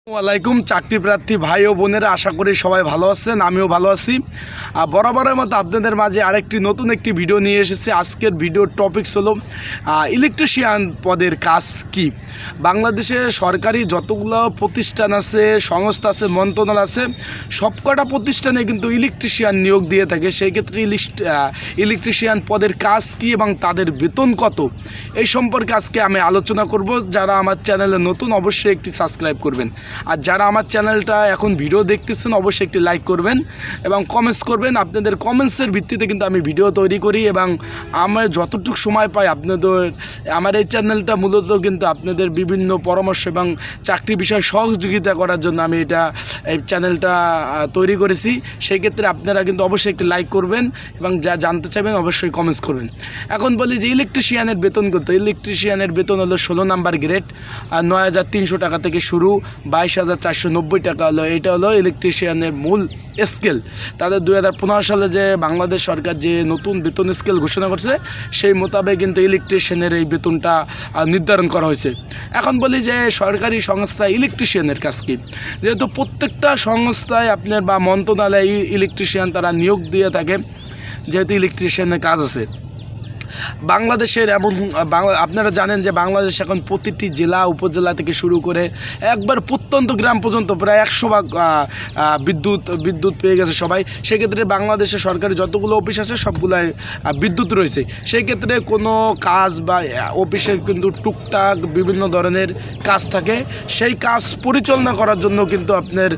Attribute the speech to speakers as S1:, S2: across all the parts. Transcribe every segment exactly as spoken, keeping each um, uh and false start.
S1: ওয়ালাইকুম চাকরি প্রার্থী ভাই ও বোনেরা, আশা করি সবাই ভালো আছেন। আমিও ভালো আছি। বরাবরের মতো আপনাদের মাঝে আরেকটি নতুন একটি ভিডিও নিয়ে এসেছি। আজকের ভিডিওর টপিকস হলো ইলেকট্রিশিয়ান পদের কাজ কি। বাংলাদেশে সরকারি যতগুলো প্রতিষ্ঠান আছে, সংস্থা আছে, মন্ত্রণালয় আছে, সবকটা প্রতিষ্ঠানে কিন্তু ইলেকট্রিশিয়ান নিয়োগ দিয়ে থাকে। সেই ক্ষেত্রে ইলেকট্রিশিয়ান পদের কাজ কি এবং তাদের বেতন কত, এই সম্পর্কে আজকে আমি আলোচনা করব। যারা আমার চ্যানেলে নতুন অবশ্যই একটি সাবস্ক্রাইব করবেন, আর যারা আমার চ্যানেলটা এখন ভিডিও দেখতেছেন অবশ্যই একটি লাইক করবেন এবং কমেন্টস করবেন। আপনাদের কমেন্টসের ভিত্তিতে কিন্তু আমি ভিডিও তৈরি করি এবং আমার যতটুকু সময় পাই আপনাদের আমার এই চ্যানেলটা মূলত কিন্তু আপনাদের বিভিন্ন পরামর্শ এবং চাকরি বিষয়ে সহযোগিতা করার জন্য আমি এটা এই চ্যানেলটা তৈরি করেছি। সেই ক্ষেত্রে আপনারা কিন্তু অবশ্যই একটি লাইক করবেন এবং যা জানতে চাইবেন অবশ্যই কমেন্টস করবেন। এখন বলি যে ইলেকট্রিশিয়ানের বেতন কত। ইলেকট্রিশিয়ানের বেতন হলো ষোলো নাম্বার গ্রেড, আর নয় হাজার তিনশো টাকা থেকে শুরু, বাইশ হাজার চারশো নব্বই টাকা হলো। এটা হলো ইলেকট্রিশিয়ানের মূল স্কেল। তাদের দুই হাজার পনেরো সালে যে বাংলাদেশ সরকার যে নতুন বেতন স্কেল ঘোষণা করছে সেই মোতাবেক কিন্তু ইলেকট্রিশিয়ানের এই বেতনটা নির্ধারণ করা হয়েছে। এখন বলি যে সরকারি সংস্থা ইলেকট্রিশিয়ানের কাজ কি। যেহেতু প্রত্যেকটা সংস্থায় আপনার বা মন্ত্রণালয়ে ইলেকট্রিশিয়ান তারা নিয়োগ দিয়ে থাকে, যেহেতু ইলেকট্রিশিয়ানের কাজ আছে বাংলাদেশের। এমন আপনারা জানেন যে বাংলাদেশ এখন প্রতিটি জেলা উপজেলা থেকে শুরু করে একবার প্রত্যন্ত গ্রাম পর্যন্ত প্রায় একশো ভাগ বিদ্যুৎ বিদ্যুৎ পেয়ে গেছে সবাই। সেক্ষেত্রে বাংলাদেশে সরকারি যতগুলো অফিস আছে সবগুলাই বিদ্যুৎ রয়েছে। সেই ক্ষেত্রে কোনো কাজ বা অফিসে কিন্তু টুকটাক বিভিন্ন ধরনের কাজ থাকে, সেই কাজ পরিচালনা করার জন্য কিন্তু আপনার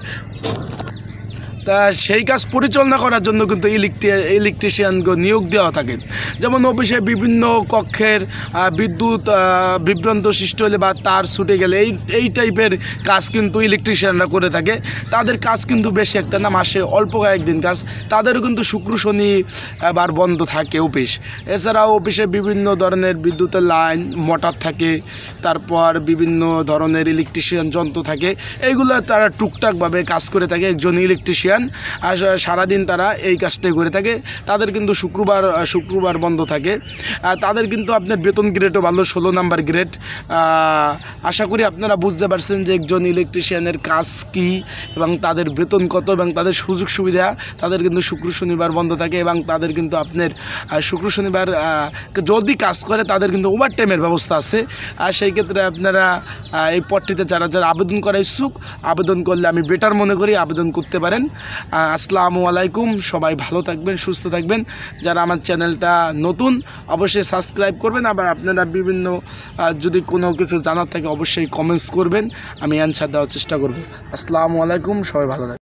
S1: তা সেই কাজ পরিচালনা করার জন্য কিন্তু ইলেকট্রি ইলেকট্রিশিয়ানকে নিয়োগ দেওয়া থাকে। যেমন অফিসে বিভিন্ন কক্ষের বিদ্যুৎ বিভ্রান্ত সৃষ্টি হলে বা তার ছুটে গেলে এই এই টাইপের কাজ কিন্তু ইলেকট্রিশিয়ানরা করে থাকে। তাদের কাজ কিন্তু বেশি একটা না, মাসে অল্প কয়েকদিন কাজ। তাদেরও কিন্তু শুক্র শনি বার বন্ধ থাকে অফিস। এছাড়াও অফিসে বিভিন্ন ধরনের বিদ্যুতের লাইন মোটর থাকে, তারপর বিভিন্ন ধরনের ইলেকট্রিশিয়ান যন্ত্র থাকে, এইগুলো তারা টুকটাকভাবে কাজ করে থাকে। একজন ইলেকট্রিশিয়ান আর সারাদিন তারা এই কাজটাই করে থাকে। তাদের কিন্তু শুক্রবার শুক্রবার বন্ধ থাকে। তাদের কিন্তু আপনার বেতন গ্রেডও ভালো, ষোলো নাম্বার গ্রেড। আশা করি আপনারা বুঝতে পারছেন যে একজন ইলেকট্রিশিয়ানের কাজ কি এবং তাদের বেতন কত এবং তাদের সুযোগ সুবিধা। তাদের কিন্তু শুক্র শনিবার বন্ধ থাকে এবং তাদের কিন্তু আপনার শুক্র শনিবার যদি কাজ করে তাদের কিন্তু ওভার টাইমের ব্যবস্থা আছে। আর সেই ক্ষেত্রে আপনারা এই পদটিতে যারা যারা আবেদন করা ইচ্ছুক, আবেদন করলে আমি বেটার মনে করি আবেদন করতে পারেন। আসসালামু আলাইকুম, সবাই ভালো থাকবেন, সুস্থ থাকবেন। যারা আমার চ্যানেলটা নতুন অবশ্যই সাবস্ক্রাইব করবেন। আবার আপনারা বিভিন্ন যদি কোনো কিছু জানার থাকে অবশ্যই কমেন্টস করবেন, আমি অ্যান্সার দেওয়ার চেষ্টা করব। আসসালামু আলাইকুম, সবাই ভালো থাকবেন।